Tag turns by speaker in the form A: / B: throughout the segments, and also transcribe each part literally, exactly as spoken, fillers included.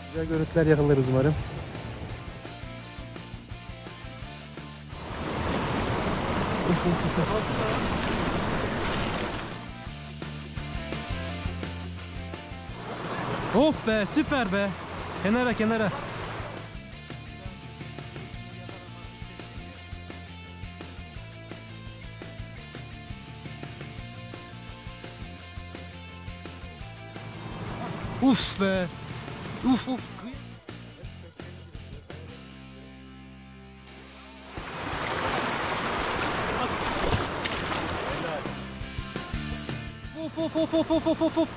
A: Güzel görüntüler yakalarız umarım. Of be, süper be. Kenara kenara. Uf be. Uf uf. Of of of of of of of of.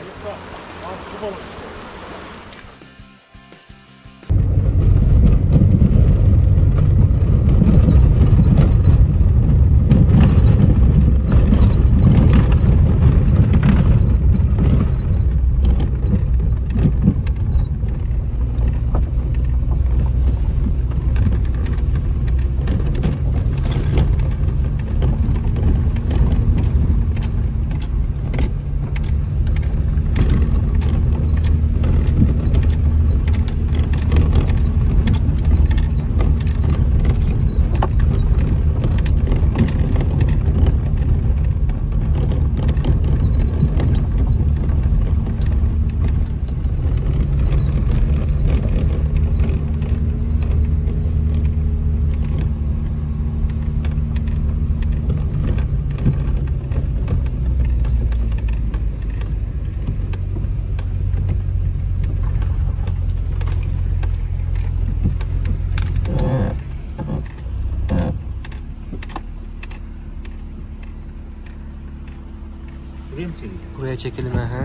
A: Buraya çekelim ha.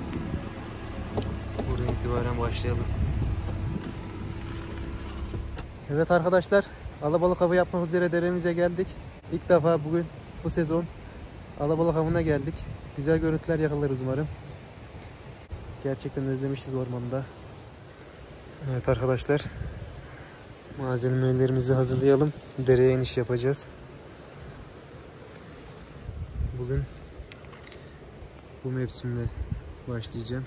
A: Buradan itibaren başlayalım. Evet arkadaşlar, alabalık avı yapmak üzere deremize geldik. İlk defa bugün bu sezon alabalık avına geldik. Güzel görüntüler yakalarız umarım. Gerçekten özlemişiz ormanda. Evet arkadaşlar, malzemelerimizi hazırlayalım. Dereye iniş yapacağız. Bugün bu mevsimle başlayacağım.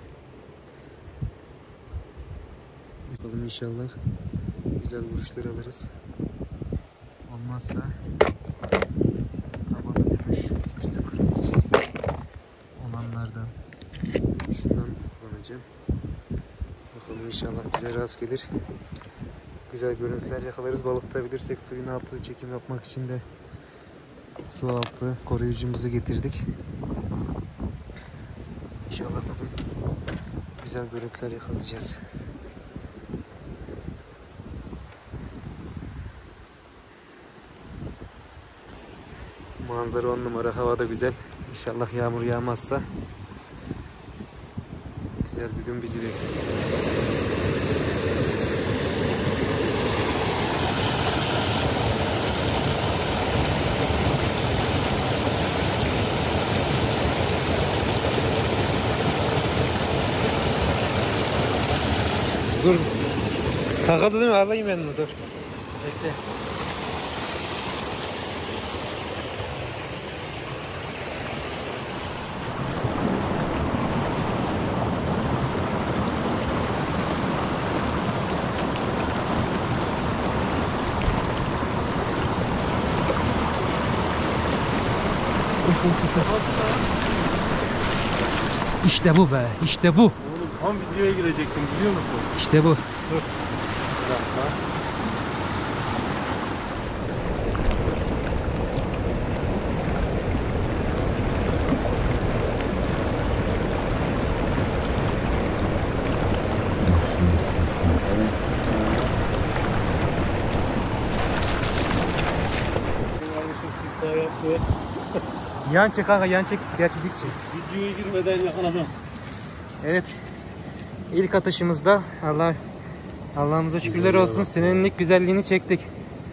A: Bakalım inşallah güzel vuruşlar alırız. Olmazsa tabanı gümüş, üstü kırmızı çizgi olanlardan şundan kullanacağım. Bakalım inşallah bize rast gelir. Güzel görüntüler yakalarız. Balık tutabilirsek suyun altı çekim yapmak için de su altı koruyucumuzu getirdik. İnşallah bugün güzel görüntüler yakalayacağız. Manzara on numara, hava da güzel. İnşallah yağmur yağmazsa güzel bir gün bizi bekliyor. Dur. Takıldı değil mi? Alayım ben onu, dur. Bekle. İşte bu be, işte bu.
B: Oğlum tam videoya girecektim, biliyor musun?
A: İşte bu.
B: Dur. Bir dakika.
A: Yan çek kanka, yan çek. Gerçi dik çek.
B: Videoya girmeden yakaladım.
A: Evet. İlk atışımızda Allah Allah'ımıza şükürler olsun, senenin ilk güzelliğini çektik.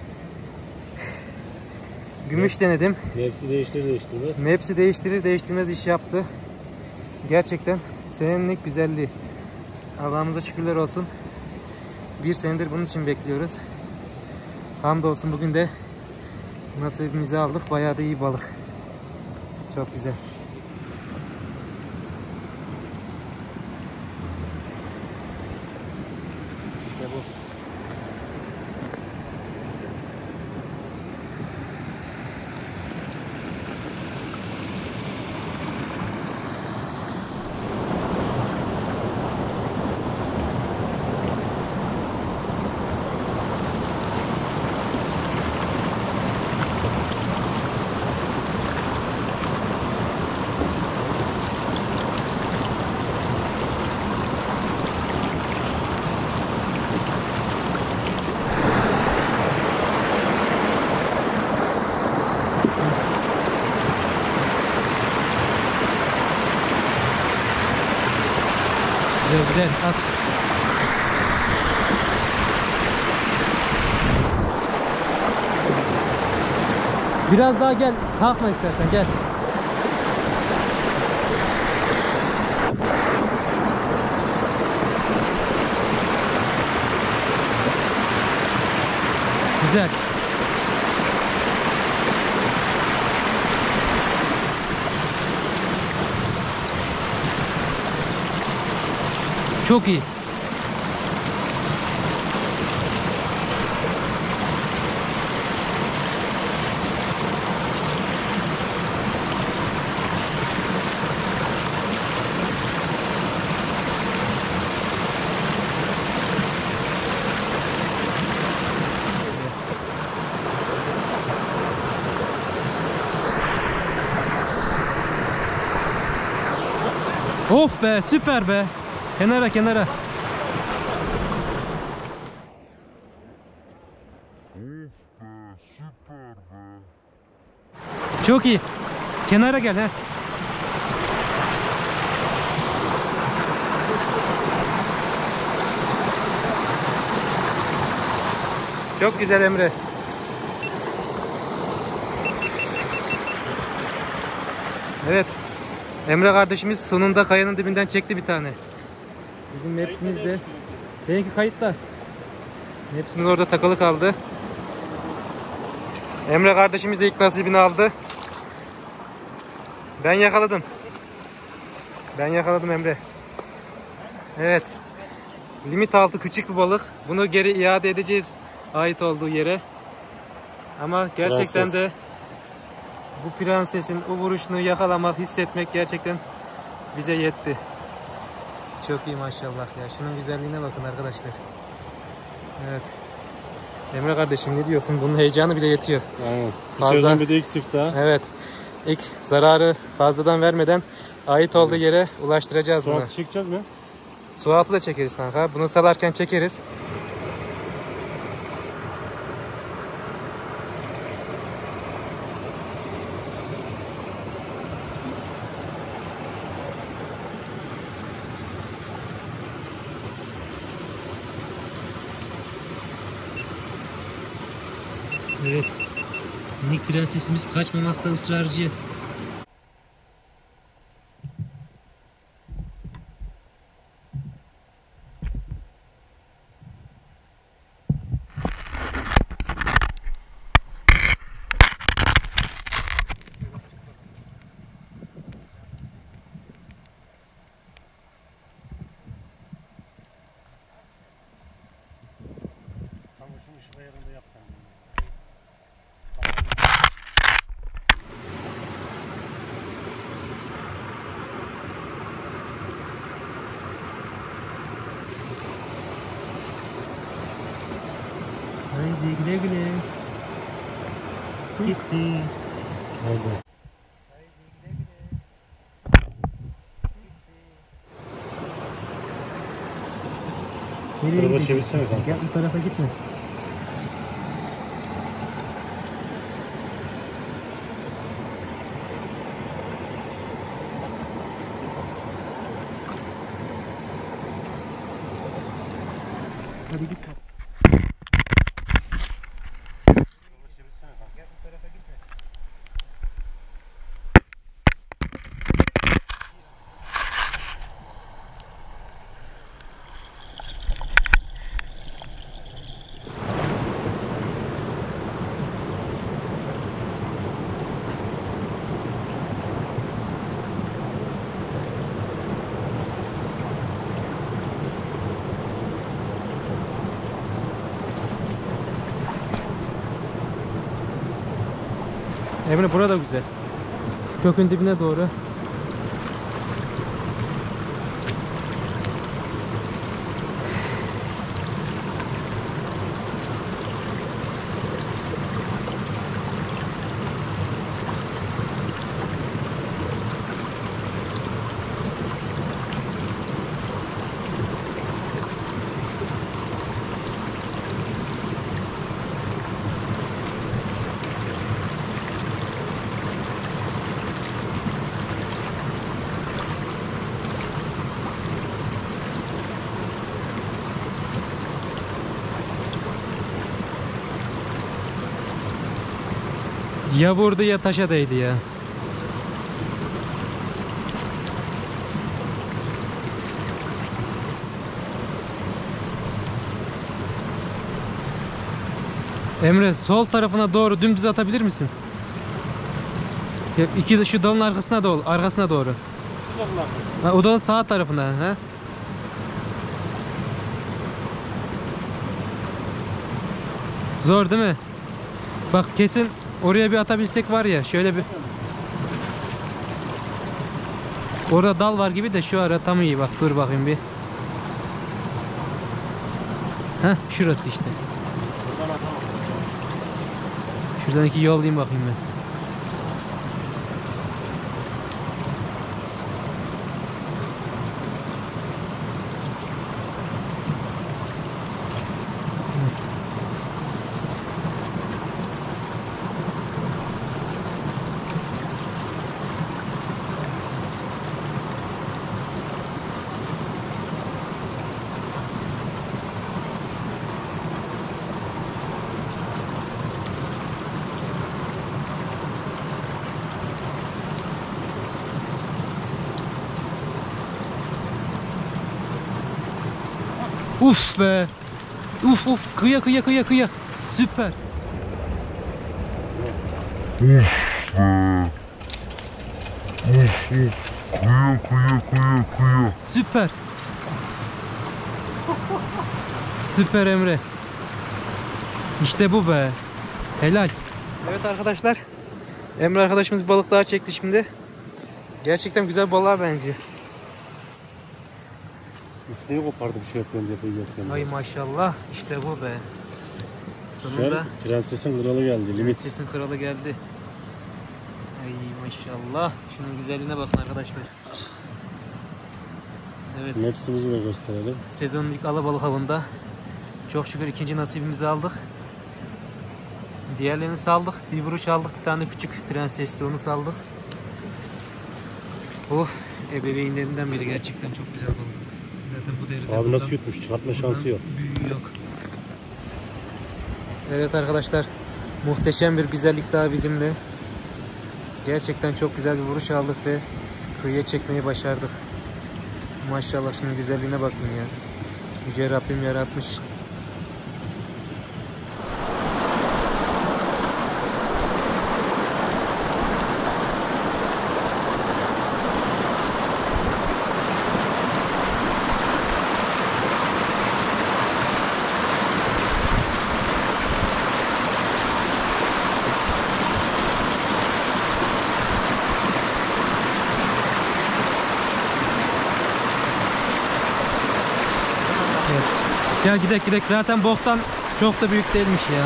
A: Gümüş denedim.
B: Mepsi değiştirir değiştirmez.
A: Mepsi değiştirir değiştirmez iş yaptı. Gerçekten senenin ilk güzelliği. Allah'ımıza şükürler olsun. Bir senedir bunun için bekliyoruz. Hamdolsun bugün de nasibimizi aldık. Bayağı da iyi balık. Çok güzel. Güzel güzel at. Biraz daha gel. Kalkma istersen gel. Güzel. Çok iyi. Of be, süper be. Kenara kenara. Çok iyi. Kenara gel he. Çok güzel Emre. Evet. Emre kardeşimiz sonunda kayanın dibinden çekti bir tane. Bizim Maps'imiz de. Benimki kayıtta. Maps'imiz orada takılı kaldı. Emre kardeşimiz de ilk nasibini aldı. Ben yakaladım. Ben yakaladım Emre. Evet. Limit altı küçük bir balık. Bunu geri iade edeceğiz ait olduğu yere. Ama gerçekten Prenses. de bu prensesin o vuruşunu yakalamak, hissetmek gerçekten bize yetti. Çok iyi maşallah ya. Şunun güzelliğine bakın arkadaşlar. Evet. Emre kardeşim ne diyorsun? Bunun heyecanı bile yetiyor.
B: Aynen.
A: Fazla...
B: Bir sezon bir de ilk siftah.
A: Evet. İlk zararı fazladan vermeden ait olduğu yere ulaştıracağız
B: Su
A: bunu. Su
B: altı çekeceğiz mi?
A: Su altı da çekeriz kanka. Bunu salarken çekeriz. Evet. Minik prensesimiz kaçmamakta ısrarcı. Haydi güle güle. Gitti. Haydi. Nereye
B: Araba
A: gideceksin
B: çevirsene
A: sen?
B: kanka.
A: Gel bu tarafa gitme. Hadi git. Emre burada güzel. Şu kökün dibine doğru. Ya vurdu ya taşa değdi ya. Emre sol tarafına doğru dümdüz atabilir misin? Ya iki şu dalın arkasına doğru, arkasına doğru. Ha, o dalın sağ tarafına, ha? Zor değil mi? Bak kesin oraya bir atabilsek var ya, şöyle bir. Orada dal var gibi de şu ara tam iyi, bak dur bakayım bir. Heh, şurası işte. Şuradan iki yollayayım bakayım ben. Uf be. Uf uf, kıya kıya kıya kıya. Süper.
C: Uf be. Uf uf. Kıya kıya kıya kıya.
A: Süper. Süper Emre. İşte bu be. Helal. Evet arkadaşlar. Emre arkadaşımız bir balık daha çekti şimdi. Gerçekten güzel balığa benziyor.
B: Üstüne kopardı bir şey yapıyorum diye yapıyorum.
A: Ay maşallah. İşte bu be. Sonunda
B: Prensesin kralı geldi. Limit.
A: Prensesin kralı geldi. Ay maşallah. Şunun güzelliğine bakın arkadaşlar. Evet.
B: Hepsimizi de gösterelim.
A: Sezonun ilk alabalık avında çok şükür ikinci nasibimizi aldık. Diğerlerini saldık. Bir vuruş aldık. Bir tane küçük prensesti, onu saldık. Oh, ebeveynlerinden biri, gerçekten çok güzel balık. Zaten bu deride
B: Abi nasıl yutmuş? Çıkartma şansı yok.
A: Büyüğü yok. Evet arkadaşlar, muhteşem bir güzellik daha bizimle. Gerçekten çok güzel bir vuruş aldık ve kıyıya çekmeyi başardık. Maşallah, şunun güzelliğine bakın ya. Yüce Rabbim yaratmış. Gel gidek gidek, zaten boktan çok da büyük değilmiş ya.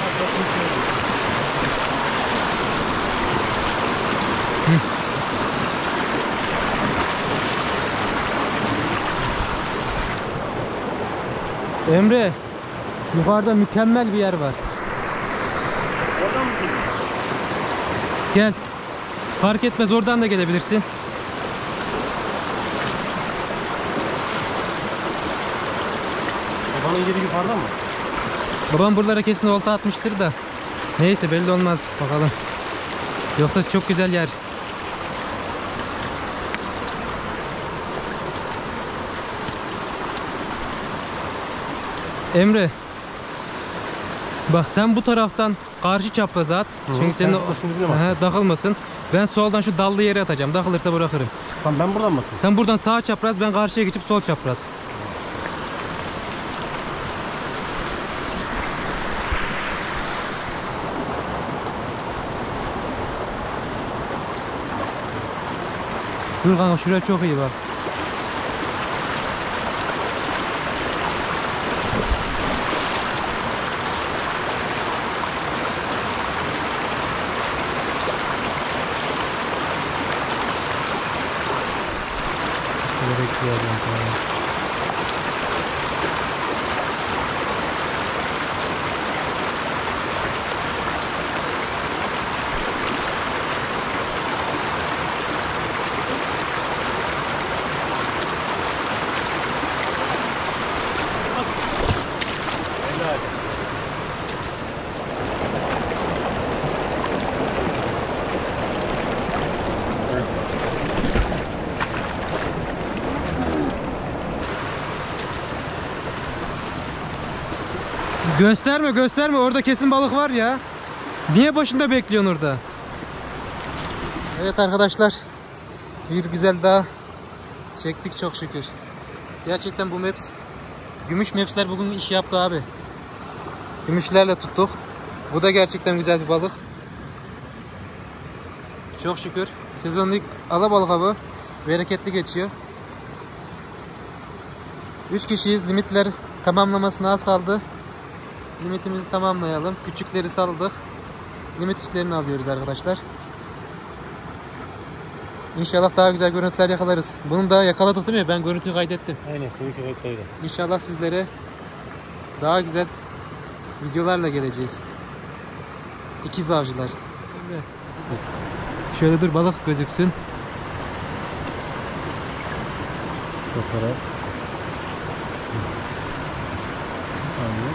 A: Hı. Emre, yukarıda mükemmel bir yer var.
B: Oradan mı gidiyor?
A: Gel. Fark etmez, oradan da gelebilirsin.
B: Babanın yeri yukarıda mı?
A: Babam buralara kesin olta atmıştır da. Neyse, belli olmaz, bakalım. Yoksa çok güzel yer. Emre, bak sen bu taraftan karşı çapraza at.
B: Hı hı.
A: Çünkü senin o
B: Aha,
A: takılmasın. Ben soldan şu dallı yere atacağım. Takılırsa bırakırım.
B: Tamam, ben buradan bakayım.
A: Sen buradan sağ çapraz, ben karşıya geçip sol çapraz. Dur kanka, şuraya çok iyi bak. Şöyle bekliyorum tamam. Gösterme gösterme, orada kesin balık var ya. Niye başında bekliyorsun orada? Evet arkadaşlar, bir güzel daha çektik çok şükür. Gerçekten bu Maps, Gümüş Maps'ler bugün iş yaptı abi. Gümüşlerle tuttuk. Bu da gerçekten güzel bir balık. Çok şükür. Sezonun ilk alabalık avı. Bereketli geçiyor. üç kişiyiz. Limitler tamamlamasına az kaldı. Limitimizi tamamlayalım. Küçükleri saldık. Limit üstlerini alıyoruz arkadaşlar. İnşallah daha güzel görüntüler yakalarız. Bunu da yakaladık değil mi? Ben görüntüyü kaydettim.
B: Aynen, seninki kayıtlıydı.
A: İnşallah sizlere daha güzel videolarla geleceğiz. İkiz avcılar. Şöyle dur, balık gözüksün.
B: Fotoğraf. Bir saniye.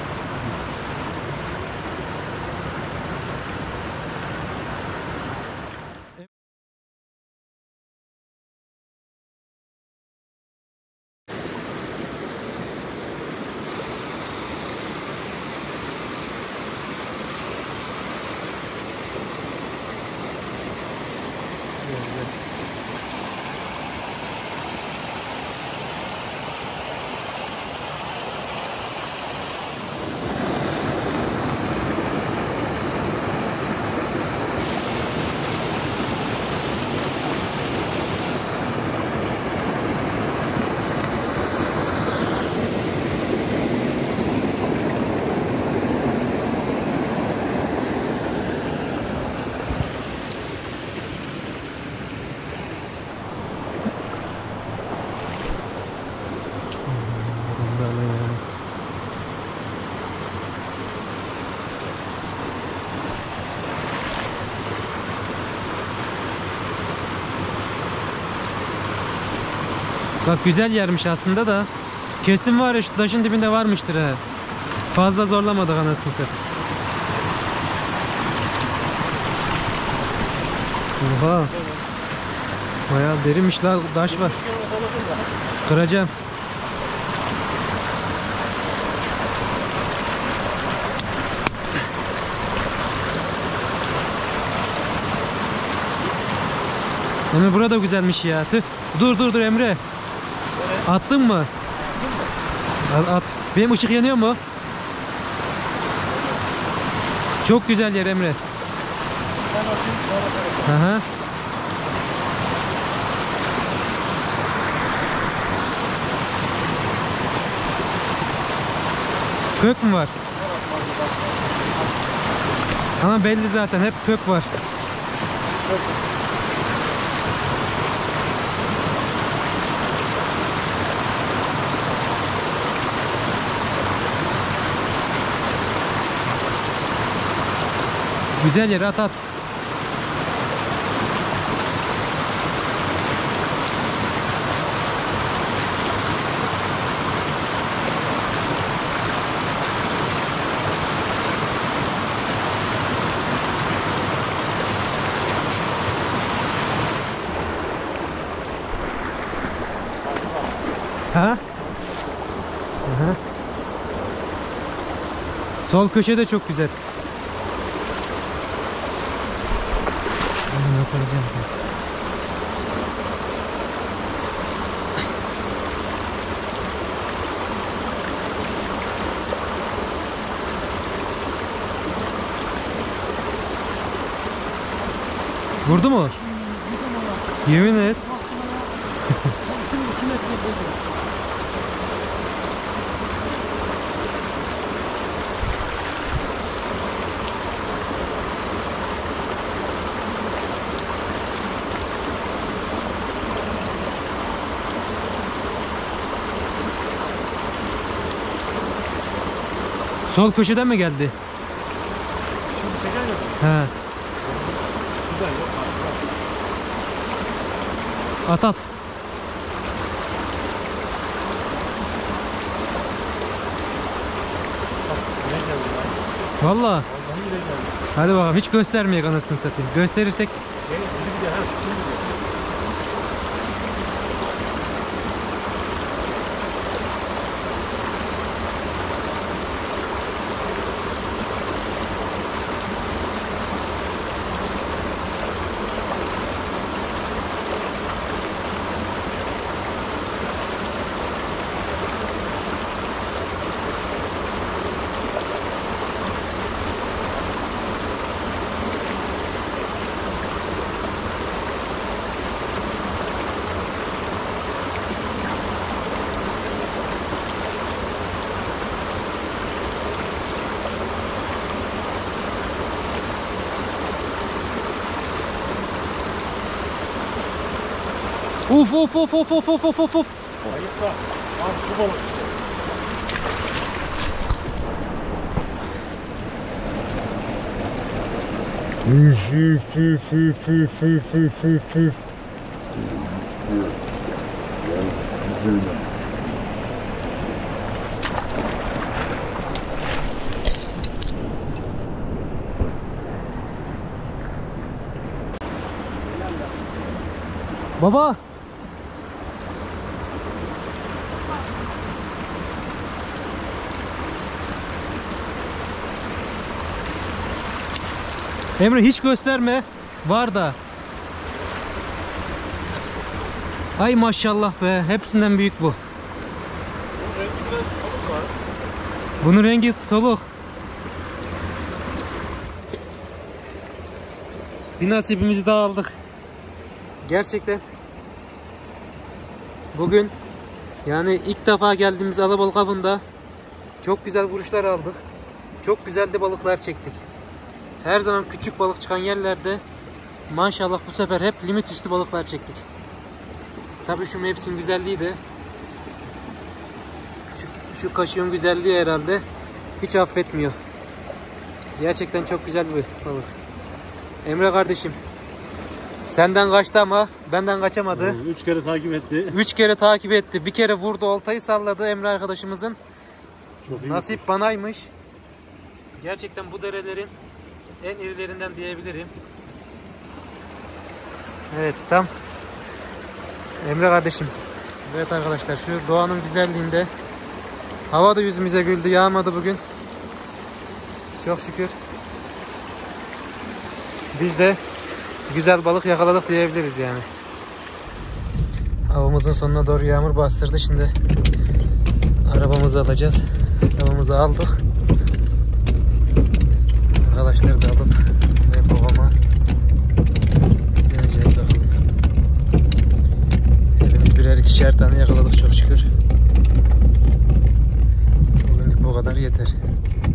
A: Bak güzel yermiş aslında da. Kesin var ya, şu taşın dibinde varmıştır he. Fazla zorlamadık anasını satayım. Oha. Bayağı derinmiş la, taş var. Kıracağım. Emre burada güzelmiş ya. Tüh. Dur dur dur Emre. Attın mı? At, at. Benim ışık yanıyor mu? Çok güzel yer Emre. Aha. Kök mü var? Ama belli zaten, hep kök var. Güzel yere at at. Ha? Aha. Sol köşede çok güzel. Bunu yapacağım. Vurdu mu? Yemin et. Sol köşeden mi geldi? He. At at. Vallahi. Hadi bakalım, hiç göstermeyek anasını satayım. Gösterirsek Uf uf uf uf uf uf uf uf.
B: Ayıp da. Abi bu balık.
C: Üf üf üf üf üf üf üf üf üf.
A: Baba. Emre hiç gösterme. Var da. Ay maşallah be. Hepsinden büyük bu. Bunun rengi soluk. Bir nasibimizi daha aldık. Gerçekten. Bugün yani ilk defa geldiğimiz alabalık avında çok güzel vuruşlar aldık. Çok güzel de balıklar çektik. Her zaman küçük balık çıkan yerlerde maşallah bu sefer hep limit üstü balıklar çektik. Tabii şu mevsim güzelliği de şu, şu kaşığın güzelliği herhalde hiç affetmiyor. Gerçekten çok güzel bir balık. Emre kardeşim, senden kaçtı ama benden kaçamadı.
B: Üç kere takip etti.
A: Üç kere takip etti. Bir kere vurdu, oltayı salladı Emre arkadaşımızın.
B: Çok iyi
A: Nasip
B: yapmış.
A: banaymış. Gerçekten bu derelerin en irilerinden diyebilirim. Evet tam. Emre kardeşim. Evet arkadaşlar, şu doğanın güzelliğinde. Hava da yüzümüze güldü. Yağmadı bugün. Çok şükür. Biz de güzel balık yakaladık diyebiliriz yani. Avımızın sonuna doğru yağmur bastırdı. Şimdi arabamızı alacağız. Arabamızı aldık. Arkadaşları da alıp ve babama döneceğiz bakalım. Hepimiz birer ikişer tane yakaladık çok şükür. Bugünlük bu kadar yeter.